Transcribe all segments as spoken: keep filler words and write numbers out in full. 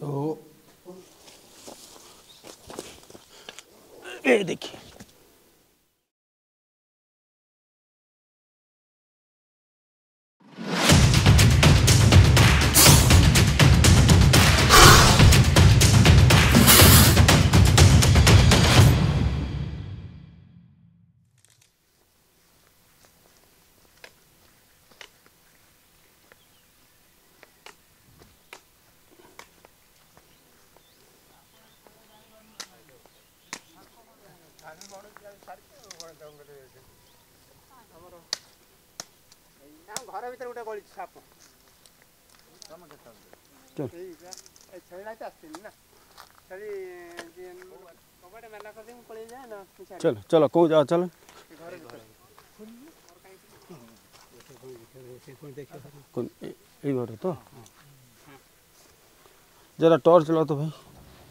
तो ये देखिए घर भीतर गोटे गली साप चलो चलो कौन जाओ चलो यही बात है तो जरा टॉर्च चलाओ तो भाई।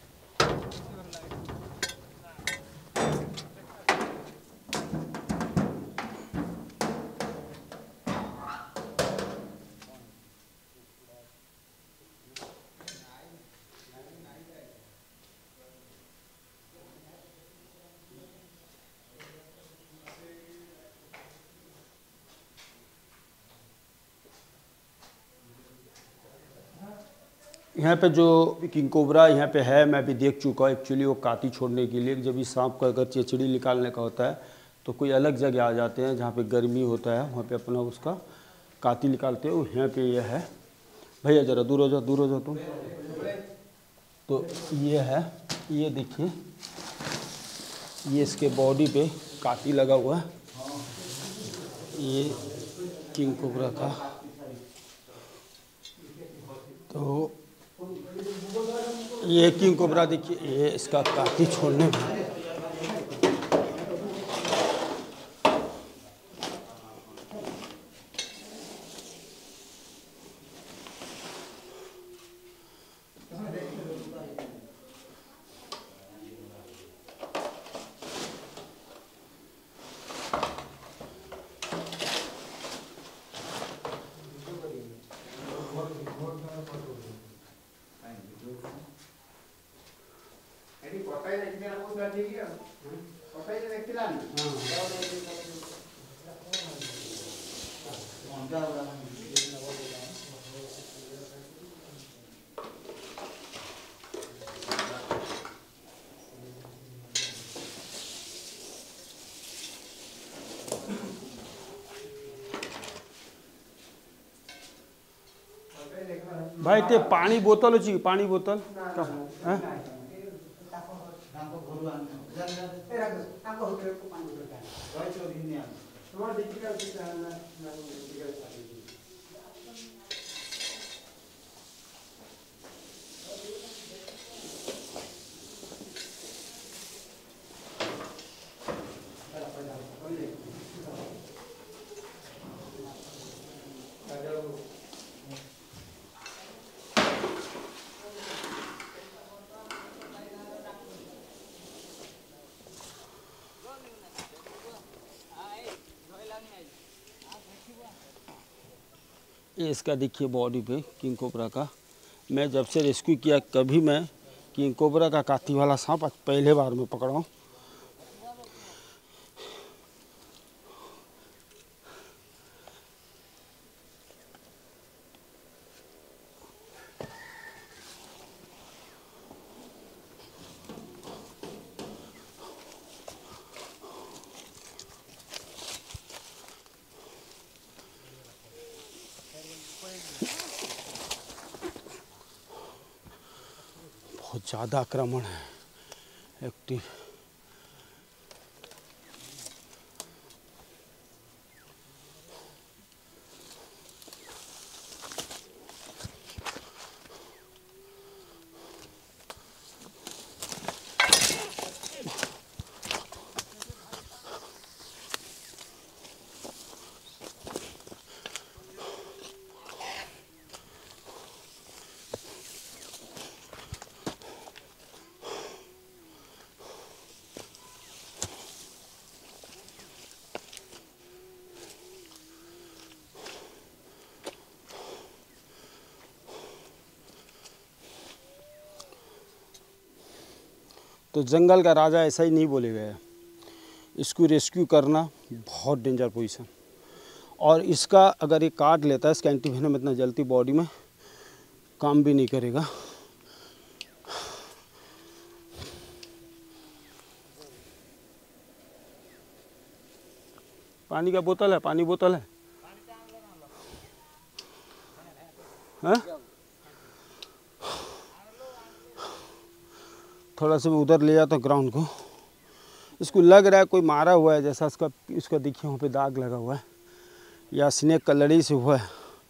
यहाँ पे जो किंग कोबरा यहाँ पे है मैं भी देख चुका हूँ। एक्चुअली वो काती छोड़ने के लिए जब भी सांप का अगर चिचड़ी निकालने का होता है तो कोई अलग जगह आ जाते हैं जहाँ पे गर्मी होता है, वहाँ पे अपना उसका काती निकालते हैं। वो यहाँ पे ये है भैया, ज़रा दूर हो जाओ दूर हो जाओ तुम। तो ये है, ये देखिए ये इसके बॉडी पे काती लगा हुआ है। ये किंग कोबरा का, तो ये किंग कोबरा देखिए ये इसका काती छोड़ने में भाई ते पानी बोतल अच्छी पानी बोतल ये इसका देखिए बॉडी पे किंग कोबरा का। मैं जब से रेस्क्यू किया कभी मैं किंग कोबरा का काती वाला सांप आज पहले बार में पकड़ा हूँ। बहुत ज़्यादा आक्रमण है एक्टिव। तो जंगल का राजा ऐसा ही नहीं बोले गए। इसको रेस्क्यू करना बहुत डेंजर पोजीशन, और इसका अगर ये काट लेता है, इसका एंटीवेनम इतना जल्दी बॉडी में काम भी नहीं करेगा। पानी का बोतल है, पानी बोतल है, हाँ? थोड़ा सा उधर ले जाता ग्राउंड को। इसको लग रहा है कोई मारा हुआ है जैसा, इसका इसका देखिए वहाँ पे दाग लगा हुआ है, या स्नेक का लड़ी से हुआ है।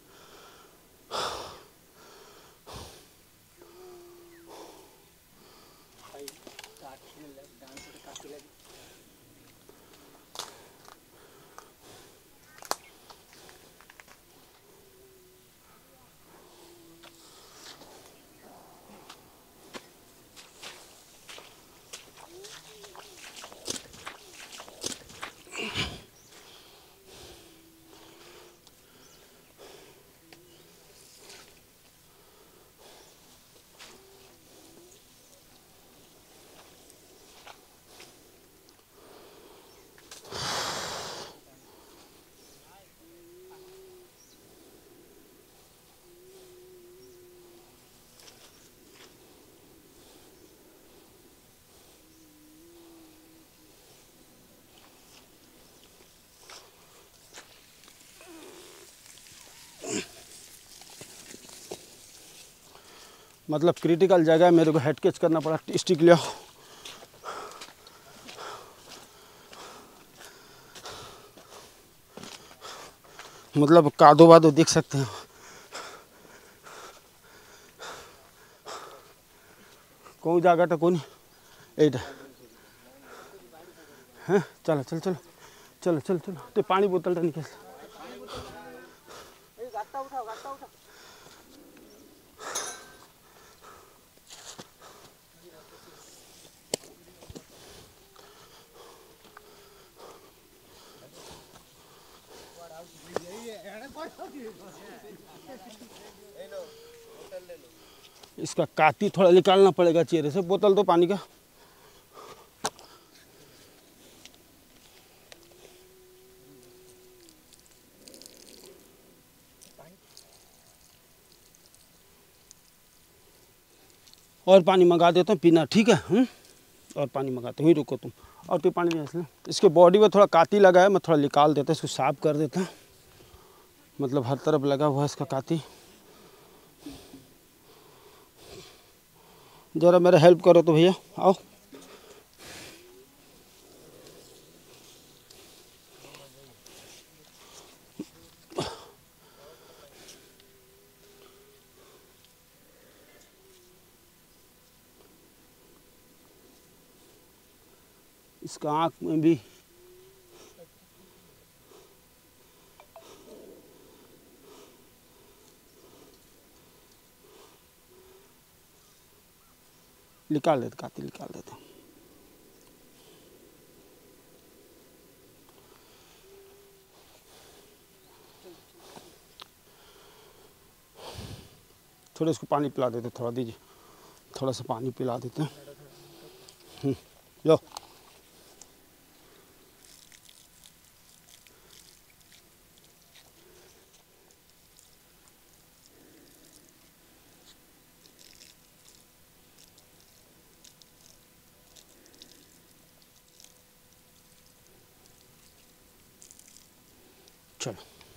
मतलब क्रिटिकल जगह है, मेरे को हेड कैच करना पड़ा। स्टिक ले आओ। मतलब कादो वादो देख सकते हैं। कौन जगह कौन एटा हाँ, चलो चलो चलो चलो चलो चलो तो पानी बोतल टा निकल। इसका काती थोड़ा निकालना पड़ेगा चेहरे से। बोतल दो पानी का। और पानी मंगा देता हूँ पीना, ठीक है? हम्म और पानी मंगाता हूँ, रुको तुम। और फिर पानी नहीं, इसलिए इसके बॉडी में थोड़ा काती लगा है, मैं थोड़ा निकाल देता हूँ, इसको साफ कर देता हूँ। मतलब हर तरफ लगा हुआ है इसका काती। ज़रा मेरा हेल्प करो तो भैया, आओ। इसका आँख में भी निकाल देते, काती निकाल देते। थोड़ा इसको पानी पिला देते, थोड़ा दीजिए, थोड़ा सा पानी पिला देते हैं। लो चलो।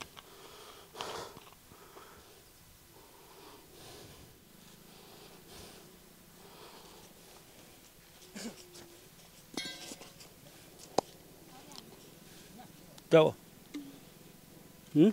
क्या हुआ? हम्म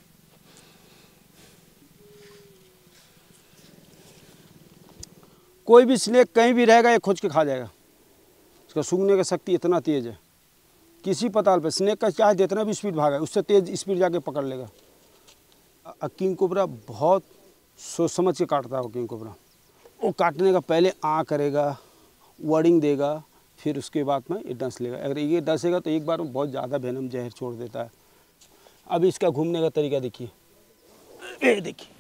कोई भी स्नेक कहीं भी रहेगा ये खोज के खा जाएगा। इसका सूंघने की शक्ति इतना तेज है। किसी पताल पे स्नेक का चाहे जितना भी स्पीड भागा, उससे तेज स्पीड जाके पकड़ लेगा। किंग कोबरा बहुत सोच समझ के काटता है। वो किंग कोबरा वो काटने का पहले आ करेगा, वर्डिंग देगा, फिर उसके बाद में ये डंस लेगा। अगर ये डंसेगा तो एक बार में बहुत ज़्यादा वेनम जहर छोड़ देता है। अब इसका घूमने का तरीका देखिए, ये देखिए,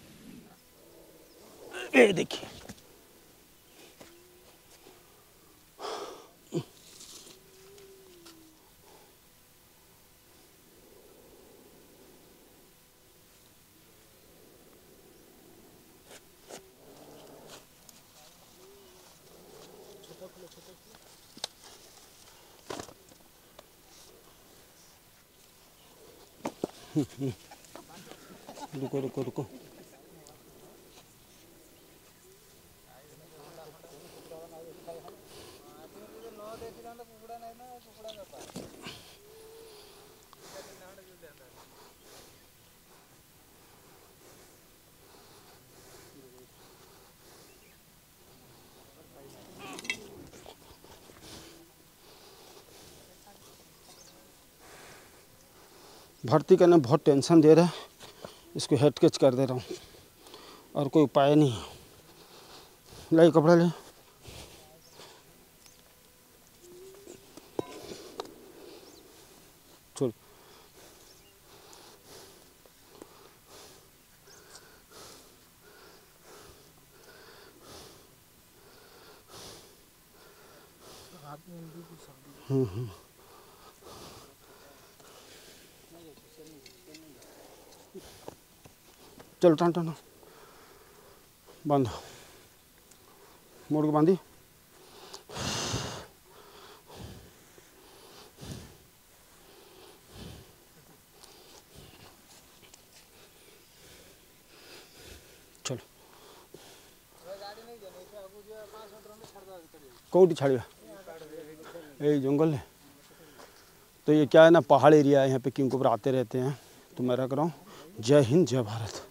ये देखिए, रुको रुको रुको। भर्ती करने में बहुत टेंशन दे रहा है, इसको हेड कैच कर दे रहा हूँ और कोई उपाय नहीं है। ले कपड़ा ले। छोड़। हम्म हम्म चलो टान टान बांध, मोड़ के बांधी। चलो कौटी छाड़िया यही जंगल है। तो ये क्या है ना, पहाड़ एरिया है, यहाँ पे किंग कोबरा आते रहते हैं। तो मैं रख रहा हूँ। जय हिंद, जय भारत।